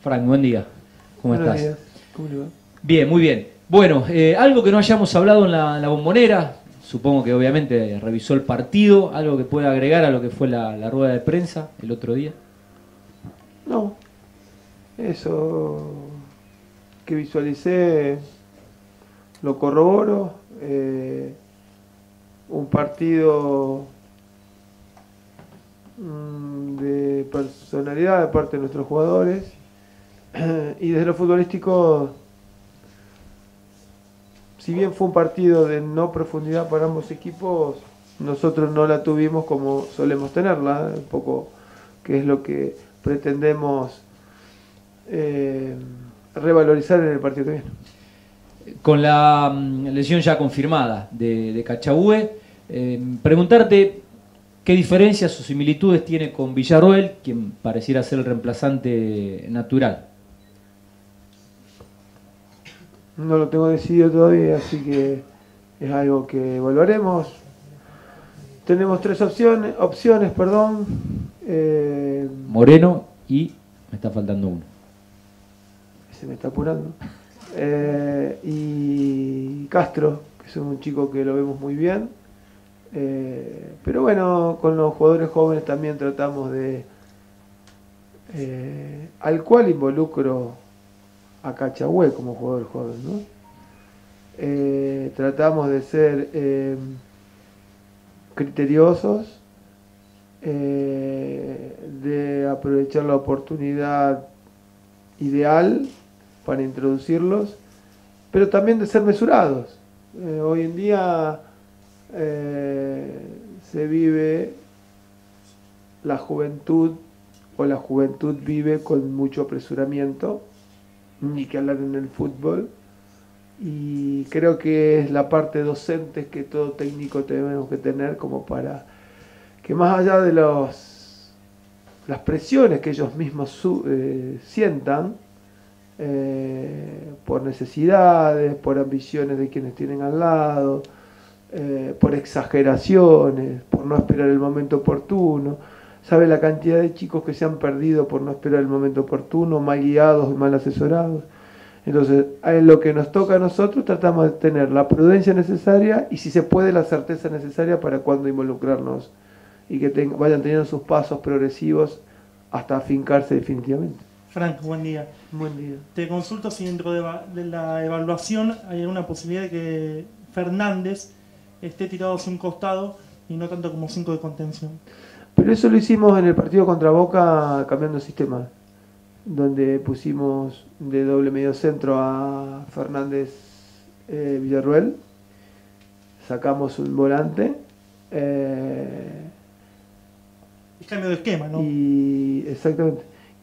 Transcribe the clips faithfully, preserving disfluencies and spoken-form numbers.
Frank, buen día. ¿Cómo Buenos estás? días. ¿Cómo le va? Bien, muy bien. Bueno, eh, algo que no hayamos hablado en la, en la Bombonera, supongo que obviamente revisó el partido, algo que pueda agregar a lo que fue la, la rueda de prensa el otro día. No, eso que visualicé lo corroboro. Eh, un partido mm, de personalidad de parte de nuestros jugadores y desde lo futbolístico, si bien fue un partido de no profundidad para ambos equipos, nosotros no la tuvimos como solemos tenerla, un poco que es lo que pretendemos eh, revalorizar en el partido que viene. Con la mm, lesión ya confirmada de, de Cachagüe, eh, preguntarte qué diferencias o similitudes tiene con Villarroel, quien pareciera ser el reemplazante natural. No lo tengo decidido todavía, así que es algo que evaluaremos. Tenemos tres opciones, opciones, perdón. Eh, Moreno y me está faltando uno. se me está apurando. Eh, y Castro, que es un chico que lo vemos muy bien. Eh, pero bueno, con los jugadores jóvenes también tratamos de... Eh, al cual involucro a Cachagüe como jugador joven, ¿no? Eh, tratamos de ser eh, criteriosos, eh, de aprovechar la oportunidad ideal para introducirlos, pero también de ser mesurados. Eh, hoy en día eh, se vive la juventud, o la juventud vive con mucho apresuramiento, ni que hablar en el fútbol, y creo que es la parte docente que todo técnico tenemos que tener como para que más allá de los las presiones que ellos mismos su, eh, sientan eh, por necesidades, por ambiciones de quienes tienen al lado, eh, por exageraciones, por no esperar el momento oportuno. ¿Sabe la cantidad de chicos que se han perdido por no esperar el momento oportuno, mal guiados y mal asesorados? Entonces, en lo que nos toca a nosotros, tratamos de tener la prudencia necesaria y, si se puede, la certeza necesaria para cuando involucrarnos y que ten, vayan teniendo sus pasos progresivos hasta afincarse definitivamente. Frank, buen día. Buen día. Te consulto si dentro de, de la evaluación hay alguna posibilidad de que Fernández esté tirado hacia un costado y no tanto como cinco de contención. Pero eso lo hicimos en el partido contra Boca cambiando el sistema, donde pusimos de doble medio centro a Fernández eh, Villarroel, sacamos un volante eh, es cambio de esquema, ¿no? Y exactamente,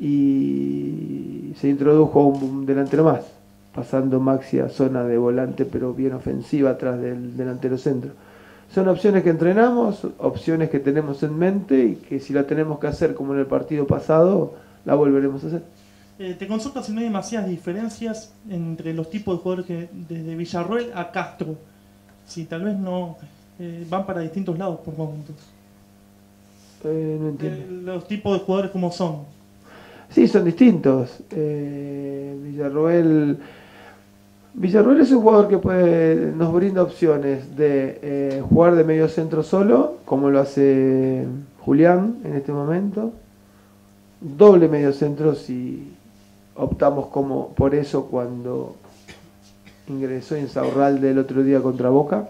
y se introdujo un delantero más, pasando Maxi a zona de volante, pero bien ofensiva atrás del delantero centro. Son opciones que entrenamos, opciones que tenemos en mente y que, si la tenemos que hacer como en el partido pasado, la volveremos a hacer. Eh, te consulto si no hay demasiadas diferencias entre los tipos de jugadores que desde Villarroel a Castro. Si tal vez no eh, van para distintos lados por momentos. Eh, no entiendo. Eh, los tipos de jugadores como son. Sí, son distintos. Eh, Villarroel... Villarroel es un jugador que puede, nos brinda opciones de eh, jugar de medio centro solo, como lo hace Julián en este momento. Doble medio centro si optamos como por eso cuando ingresó Insaurralde el otro día contra Boca.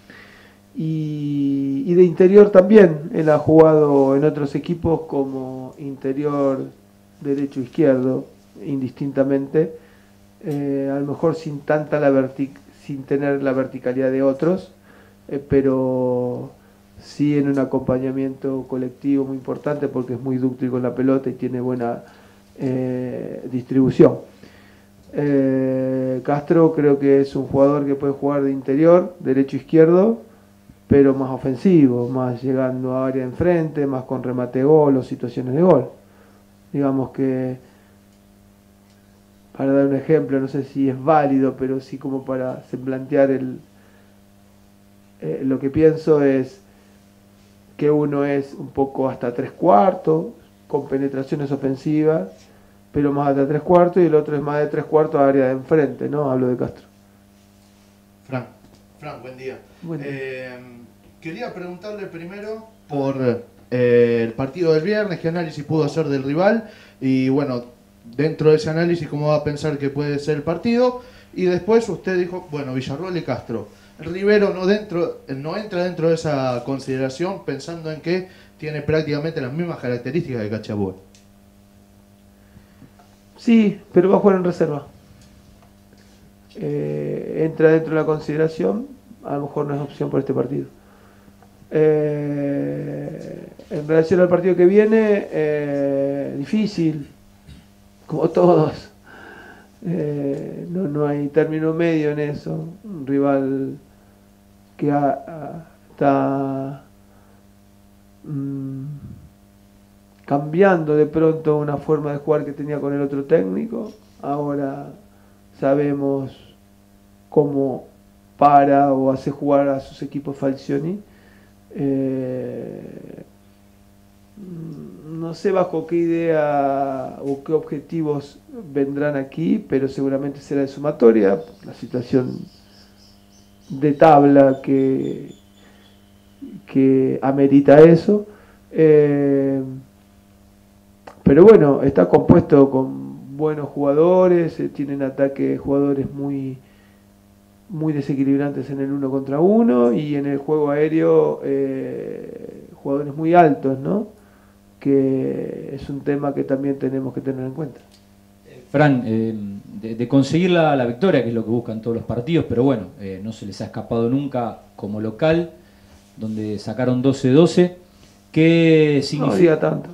Y, y de interior también. Él ha jugado en otros equipos como interior derecho izquierdo, indistintamente. Eh, a lo mejor sin tanta la vertic sin tener la verticalidad de otros, eh, pero sí en un acompañamiento colectivo muy importante, porque es muy dúctil con la pelota y tiene buena eh, distribución. eh, Castro creo que es un jugador que puede jugar de interior, derecho izquierdo, pero más ofensivo, más llegando a área enfrente, más con remate de gol o situaciones de gol. Digamos que, para dar un ejemplo, no sé si es válido, pero sí como para plantear el, eh, lo que pienso es que uno es un poco hasta tres cuartos, con penetraciones ofensivas, pero más de tres cuartos, y el otro es más de tres cuartos área de enfrente, ¿no? Hablo de Castro. Fran, Fran, buen día. Buen día. Eh, quería preguntarle primero por eh, el partido del viernes, qué análisis pudo hacer del rival, y bueno, dentro de ese análisis, cómo va a pensar que puede ser el partido, y después usted dijo, bueno, Villarroel y Castro. Rivero no, dentro, no entra dentro de esa consideración, pensando en que tiene prácticamente las mismas características de Cachabue. Sí, pero va a jugar en reserva. Eh, entra dentro de la consideración, a lo mejor no es opción por este partido. Eh, en relación al partido que viene, eh, difícil, como todos. Eh, no, no hay término medio en eso. Un rival que ha, ha, está mmm, cambiando de pronto una forma de jugar que tenía con el otro técnico. Ahora sabemos cómo para o hace jugar a sus equipos Falcioni. Eh, no sé bajo qué idea o qué objetivos vendrán aquí, pero seguramente será de sumatoria, la situación de tabla que, que amerita eso. Eh, pero bueno, está compuesto con buenos jugadores, eh, tienen ataque jugadores muy muy desequilibrantes en el uno contra uno, y en el juego aéreo eh, jugadores muy altos, ¿no? Que es un tema que también tenemos que tener en cuenta. Fran, eh, de, de conseguir la, la victoria, que es lo que buscan todos los partidos, pero bueno, eh, no se les ha escapado nunca como local, donde sacaron doce doce. ¿Qué significa? No diga tanto.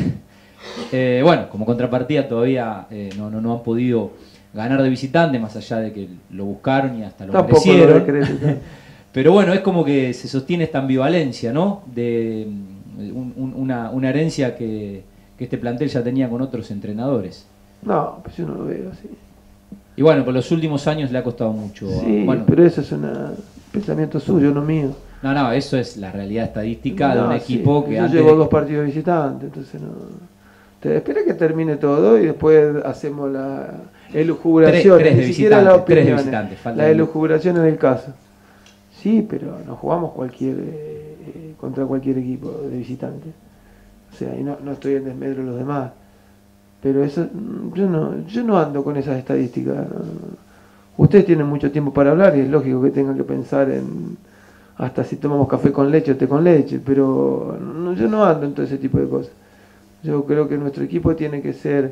eh, bueno, como contrapartida todavía eh, no, no, no han podido ganar de visitante, más allá de que lo buscaron y hasta lo Tampoco merecieron. Lo decreto, pero bueno, es como que se sostiene esta ambivalencia, ¿no? De un, un, una, una herencia que, que este plantel ya tenía con otros entrenadores. No, pues yo no lo veo así. Y bueno, por los últimos años le ha costado mucho. Sí, bueno, pero eso es un pensamiento suyo, no mío. No, no, eso es la realidad estadística no, de un equipo sí. que yo antes llevo de... dos partidos visitantes, entonces no. Te espera que termine todo y después hacemos la elucubración. Tres, tres de ni siquiera la visitantes, tres de opinión. visitantes, falta La el- elucubración en el caso. Sí, pero no jugamos cualquier eh, contra cualquier equipo de visitantes. O sea, y no, no estoy en desmedro de los demás. Pero eso, yo no, yo no ando con esas estadísticas. No. Ustedes tienen mucho tiempo para hablar y es lógico que tengan que pensar en hasta si tomamos café con leche o té con leche, pero no, yo no ando en todo ese tipo de cosas. Yo creo que nuestro equipo tiene que ser,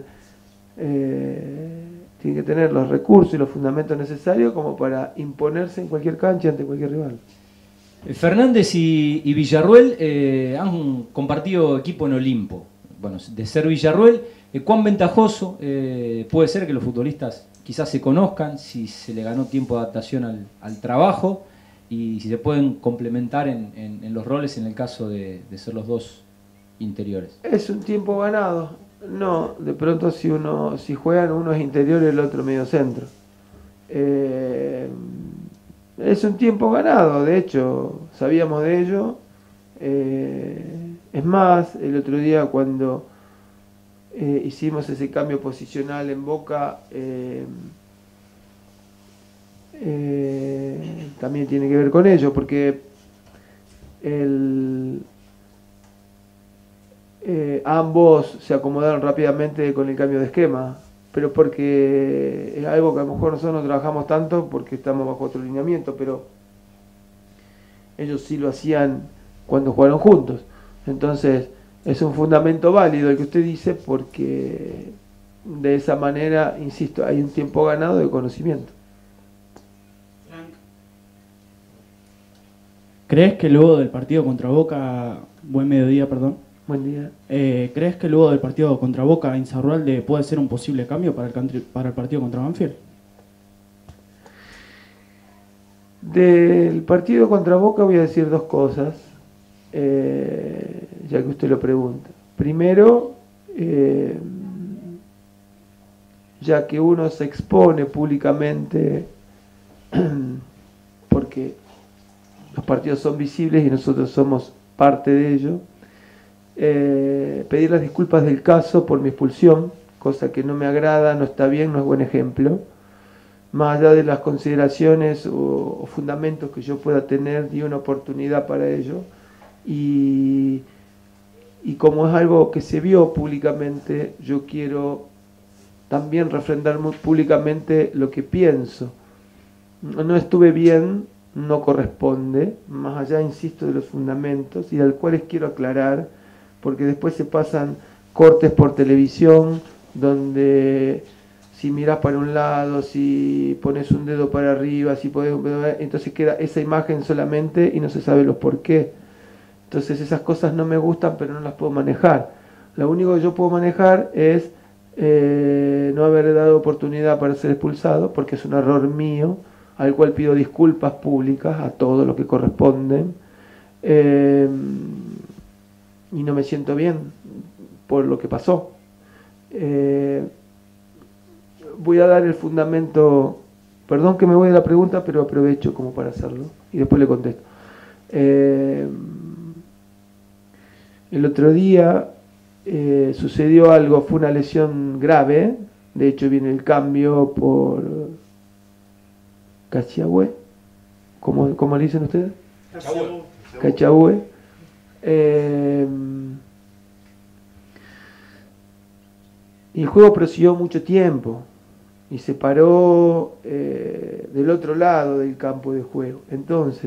eh, tiene que tener los recursos y los fundamentos necesarios como para imponerse en cualquier cancha ante cualquier rival. Fernández y, y Villarruel eh, han compartido equipo en Olimpo. Bueno, de ser Villarruel, eh, ¿cuán ventajoso eh, puede ser que los futbolistas quizás se conozcan, si se le ganó tiempo de adaptación al, al trabajo y si se pueden complementar en, en, en los roles en el caso de, de ser los dos interiores? Es un tiempo ganado. No, de pronto si uno si juegan uno es interior y el otro medio centro. Eh, es un tiempo ganado, de hecho, sabíamos de ello. Eh, es más, el otro día cuando eh, hicimos ese cambio posicional en Boca, eh, eh, también tiene que ver con ello, porque el... Eh, ambos se acomodaron rápidamente con el cambio de esquema, pero porque es algo que a lo mejor nosotros no trabajamos tanto porque estamos bajo otro lineamiento, pero ellos sí lo hacían cuando jugaron juntos. Entonces es un fundamento válido el que usted dice, porque de esa manera, insisto, hay un tiempo ganado de conocimiento. ¿Crees que luego del partido contra Boca, buen mediodía, perdón, Buen día. eh, ¿crees que luego del partido contra Boca, Insaurralde puede ser un posible cambio para el, country, para el partido contra Banfield? Del partido contra Boca voy a decir dos cosas, eh, ya que usted lo pregunta. Primero, eh, ya que uno se expone públicamente, porque los partidos son visibles y nosotros somos parte de ello, eh, pedir las disculpas del caso por mi expulsión cosa que no me agrada, no está bien, no es buen ejemplo. Más allá de las consideraciones o, o fundamentos que yo pueda tener, di una oportunidad para ello. Y, y como es algo que se vio públicamente, yo quiero también refrendar muy públicamente lo que pienso. No estuve bien, no corresponde, más allá, insisto, de los fundamentos, y al cuales quiero aclarar, porque después se pasan cortes por televisión, donde si mirás para un lado, si pones un dedo para arriba, si podés, entonces queda esa imagen solamente y no se sabe los por qué. Entonces esas cosas no me gustan, pero no las puedo manejar. Lo único que yo puedo manejar es eh, no haber dado oportunidad para ser expulsado, porque es un error mío, al cual pido disculpas públicas a todo lo que corresponden, eh, y no me siento bien por lo que pasó. Eh, voy a dar el fundamento, perdón que me voy de la pregunta, pero aprovecho como para hacerlo y después le contesto. Eh, el otro día eh, sucedió algo, fue una lesión grave, de hecho viene el cambio por Cachagüe, ¿cómo, cómo le dicen ustedes? Cachagüe. Eh, y el juego prosiguió mucho tiempo y se paró eh, del otro lado del campo de juego. Entonces,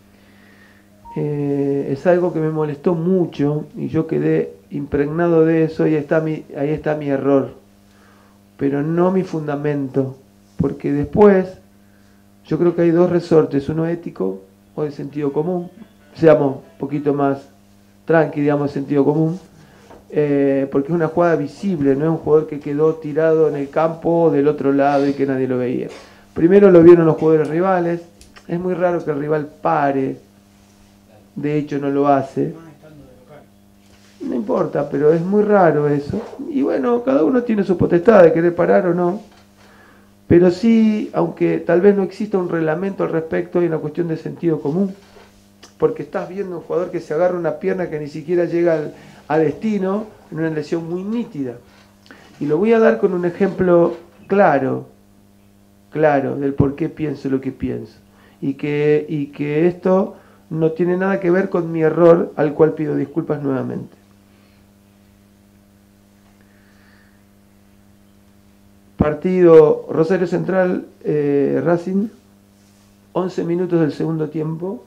eh, es algo que me molestó mucho y yo quedé impregnado de eso, y ahí está mi, ahí está mi error, pero no mi fundamento, porque después yo creo que hay dos resortes, uno ético o de sentido común, seamos un poquito más tranqui, digamos, sentido común, eh, porque es una jugada visible, no es un jugador que quedó tirado en el campo del otro lado y que nadie lo veía. Primero lo vieron los jugadores rivales, es muy raro que el rival pare, de hecho no lo hace, no importa, pero es muy raro eso, y bueno, cada uno tiene su potestad de querer parar o no, pero sí, aunque tal vez no exista un reglamento al respecto, hay una cuestión de sentido común, porque estás viendo un jugador que se agarra una pierna que ni siquiera llega al, a destino, en una lesión muy nítida. Y lo voy a dar con un ejemplo claro, claro, del por qué pienso lo que pienso. Y que, y que esto no tiene nada que ver con mi error, al cual pido disculpas nuevamente. Partido Rosario Central, eh, Racing, once minutos del segundo tiempo.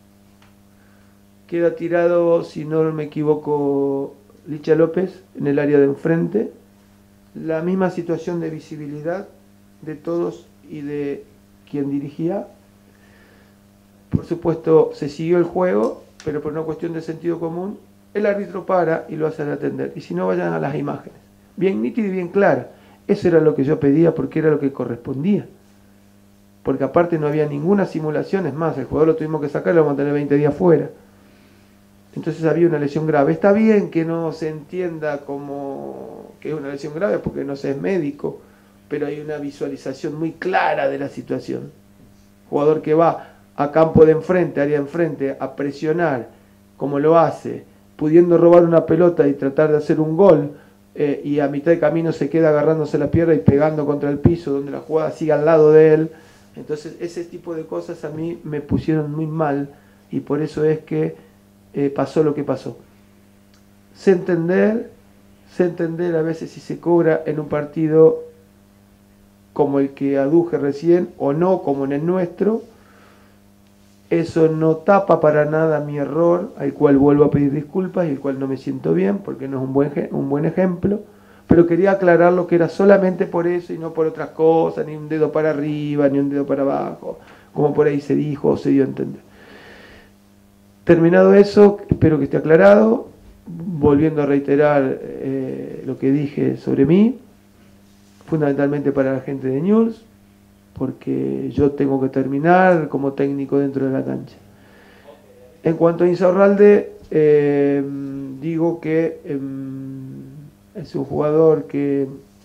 Queda tirado, si no me equivoco, Licha López en el área de enfrente. La misma situación de visibilidad de todos y de quien dirigía. Por supuesto, se siguió el juego, pero por una cuestión de sentido común, el árbitro para y lo hace atender. Y si no, vayan a las imágenes. Bien nítida y bien clara. Eso era lo que yo pedía, porque era lo que correspondía. Porque aparte no había ninguna simulación, es más, el jugador lo tuvimos que sacar y lo vamos a tener veinte días fuera. Entonces había una lesión grave. Está bien que no se entienda como que es una lesión grave porque no se es médico, pero hay una visualización muy clara de la situación. Jugador que va a campo de enfrente, área de enfrente, a presionar, como lo hace, pudiendo robar una pelota y tratar de hacer un gol, eh, y a mitad de camino se queda agarrándose la pierna y pegando contra el piso, donde la jugada sigue al lado de él. Entonces ese tipo de cosas a mí me pusieron muy mal, y por eso es que eh, pasó lo que pasó. Sé entender, sé entender a veces si se cobra en un partido como el que aduje recién, o no como en el nuestro. Eso no tapa para nada mi error, al cual vuelvo a pedir disculpas y el cual no me siento bien, porque no es un buen, un buen ejemplo. Pero quería aclarar lo que era solamente por eso y no por otras cosas, ni un dedo para arriba, ni un dedo para abajo, como por ahí se dijo o se dio a entender. Terminado eso, espero que esté aclarado, volviendo a reiterar eh, lo que dije sobre mí, fundamentalmente para la gente de Newell's, porque yo tengo que terminar como técnico dentro de la cancha. En cuanto a Insaurralde, eh, digo que eh, es un jugador que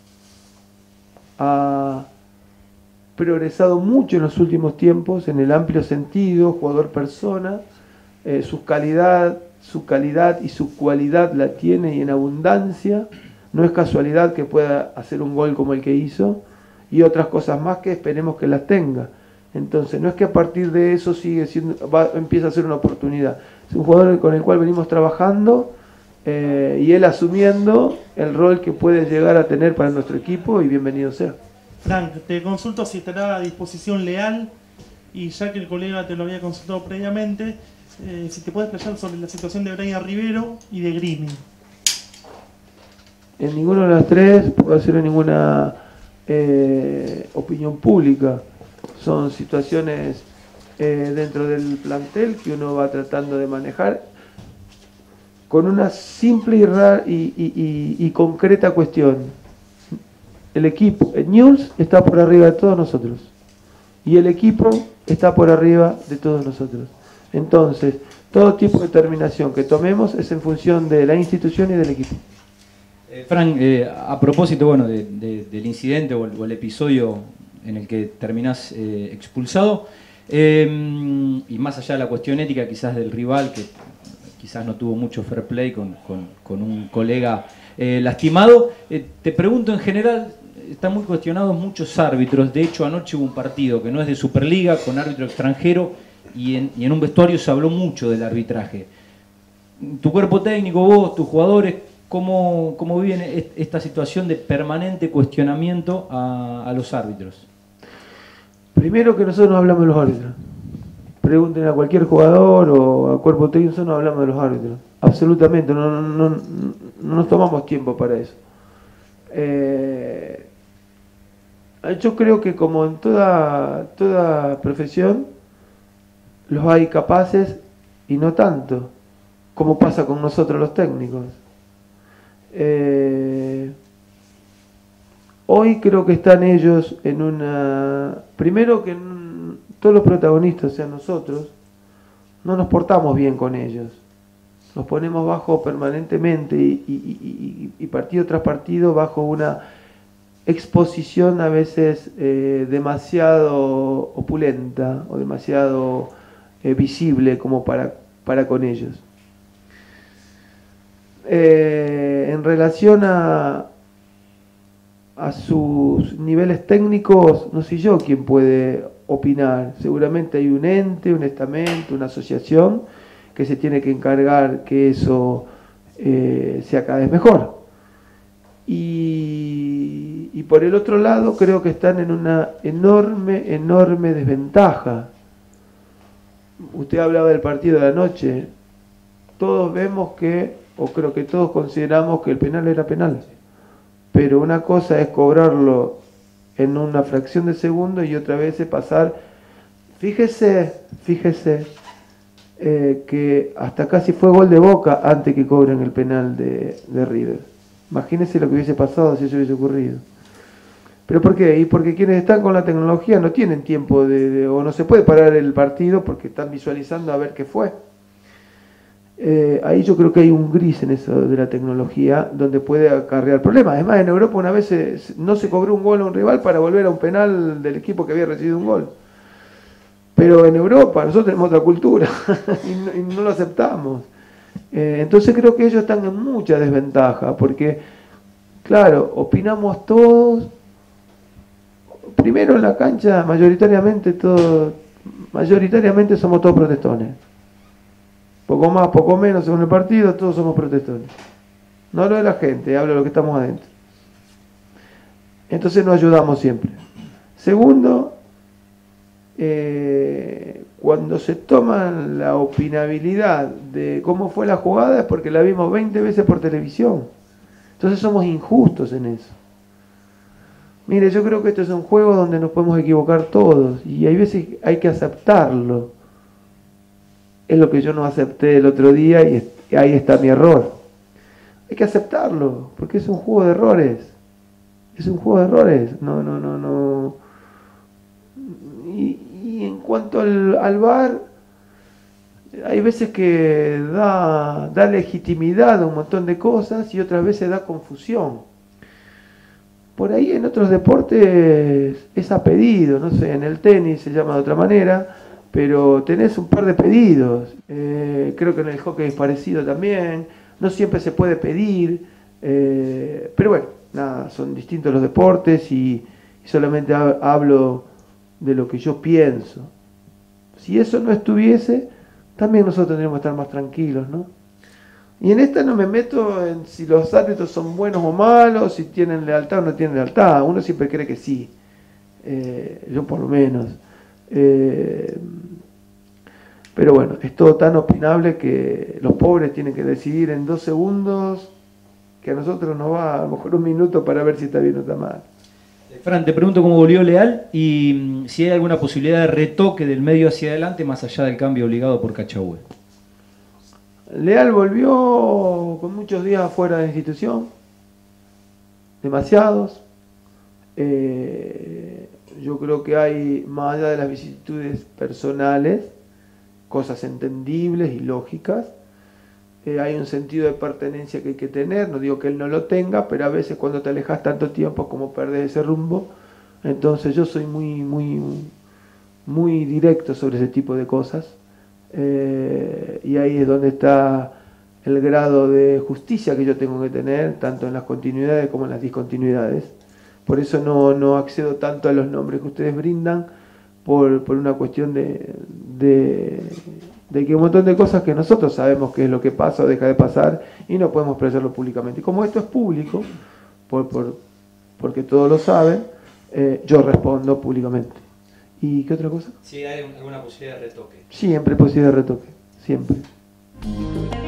ha progresado mucho en los últimos tiempos, en el amplio sentido, jugador persona, eh, su calidad, su calidad y su cualidad la tiene y en abundancia, no es casualidad que pueda hacer un gol como el que hizo y otras cosas más que esperemos que las tenga. Entonces no es que a partir de eso sigue siendo, va, empieza a ser una oportunidad. Es un jugador con el cual venimos trabajando eh, y él asumiendo el rol que puede llegar a tener para nuestro equipo, y bienvenido sea. Frank, te consulto si estará a disposición Leal, y ya que el colega te lo había consultado previamente, eh, si te puedes explayar sobre la situación de Brian Rivero y de Grimi. En ninguno de las tres puedo hacer ninguna eh, opinión pública. Son situaciones eh, dentro del plantel que uno va tratando de manejar con una simple y, ra y, y, y, y concreta cuestión. El equipo, el Newell's está por arriba de todos nosotros y el equipo está por arriba de todos nosotros. Entonces, todo tipo de determinación que tomemos es en función de la institución y del equipo. Eh, Frank, eh, a propósito bueno, de, de, del incidente o el, o el episodio en el que terminás eh, expulsado, eh, y más allá de la cuestión ética quizás del rival, que quizás no tuvo mucho fair play con, con, con un colega eh, lastimado, eh, te pregunto en general, están muy cuestionados muchos árbitros. De hecho, anoche hubo un partido que no es de Superliga, con árbitro extranjero, y en, y en un vestuario se habló mucho del arbitraje. Tu cuerpo técnico, vos, tus jugadores, ¿cómo, cómo viven esta situación de permanente cuestionamiento a, a los árbitros? Primero que nosotros no hablamos de los árbitros. Pregunten a cualquier jugador o a cuerpo técnico, nosotros no hablamos de los árbitros. Absolutamente, no, no, no, no nos tomamos tiempo para eso. Eh, yo creo que como en toda, toda profesión, los hay capaces y no tanto, como pasa con nosotros los técnicos. Eh, hoy creo que están ellos en una... Primero que en, todos los protagonistas, o sea nosotros, no nos portamos bien con ellos. Nos ponemos bajo permanentemente y, y, y, y partido tras partido bajo una exposición a veces eh, demasiado opulenta o demasiado eh, visible como para, para con ellos. Eh, en relación a, a sus niveles técnicos, no soy yo quien puede opinar. Seguramente hay un ente, un estamento, una asociación que se tiene que encargar que eso eh, sea cada vez mejor. Y, y por el otro lado creo que están en una enorme, enorme desventaja. Usted hablaba del partido de anoche. Todos vemos que, o creo que todos consideramos que el penal era penal. Pero una cosa es cobrarlo en una fracción de segundo y otra vez es pasar. Fíjese, fíjese eh, que hasta casi fue gol de Boca antes que cobren el penal de, de River. Imagínese lo que hubiese pasado si eso hubiese ocurrido. ¿Pero por qué? Y porque quienes están con la tecnología no tienen tiempo de, de o no se puede parar el partido porque están visualizando a ver qué fue. Eh, ahí yo creo que hay un gris en eso de la tecnología donde puede acarrear problemas. Además, en Europa una vez se, no se cobró un gol a un rival para volver a un penal del equipo que había recibido un gol. Pero en Europa nosotros tenemos otra cultura y, no, y no lo aceptamos. Eh, entonces creo que ellos están en mucha desventaja porque, claro, opinamos todos. Primero en la cancha mayoritariamente todos, mayoritariamente somos todos protestones. Poco más, poco menos según el partido, todos somos protestones. No hablo de la gente, hablo de lo que estamos adentro. Entonces nos ayudamos siempre. Segundo, eh, cuando se toma la opinabilidad de cómo fue la jugada es porque la vimos veinte veces por televisión. Entonces somos injustos en eso. Mire, yo creo que esto es un juego donde nos podemos equivocar todos y hay veces hay que aceptarlo. Es lo que yo no acepté el otro día y ahí está mi error. Hay que aceptarlo, porque es un juego de errores. Es un juego de errores. No, no, no, no. Y, y en cuanto al, al V A R, hay veces que da, da legitimidad a un montón de cosas y otras veces da confusión. Por ahí en otros deportes es a pedido, no sé, en el tenis se llama de otra manera, pero tenés un par de pedidos. Eh, creo que en el hockey es parecido también. No siempre se puede pedir. Eh, pero bueno, nada, son distintos los deportes y, y solamente ha, hablo de lo que yo pienso. Si eso no estuviese, también nosotros tendríamos que estar más tranquilos, ¿no? Y en esta no me meto en si los árbitros son buenos o malos, si tienen lealtad o no tienen lealtad. Uno siempre cree que sí, eh, yo por lo menos. Eh, pero bueno, es todo tan opinable que los pobres tienen que decidir en dos segundos, que a nosotros nos va a lo mejor un minuto para ver si está bien o está mal. Fran, te pregunto cómo volvió Leal y si hay alguna posibilidad de retoque del medio hacia adelante más allá del cambio obligado por Cachagüe. Leal volvió con muchos días fuera de la institución, demasiados. Eh, yo creo que hay, más allá de las vicisitudes personales, cosas entendibles y lógicas. Eh, hay un sentido de pertenencia que hay que tener, no digo que él no lo tenga, pero a veces cuando te alejas tanto tiempo como perdes ese rumbo. Entonces yo soy muy, muy, muy directo sobre ese tipo de cosas. Eh, y ahí es donde está el grado de justicia que yo tengo que tener, tanto en las continuidades como en las discontinuidades. Por eso no, no accedo tanto a los nombres que ustedes brindan, por, por una cuestión de, de, de que un montón de cosas que nosotros sabemos qué es lo que pasa o deja de pasar y no podemos expresarlo públicamente. Y como esto es público, por, por, porque todos lo saben, eh, yo respondo públicamente. ¿Y qué otra cosa? Si hay alguna posibilidad de retoque. Siempre posibilidad de retoque, siempre.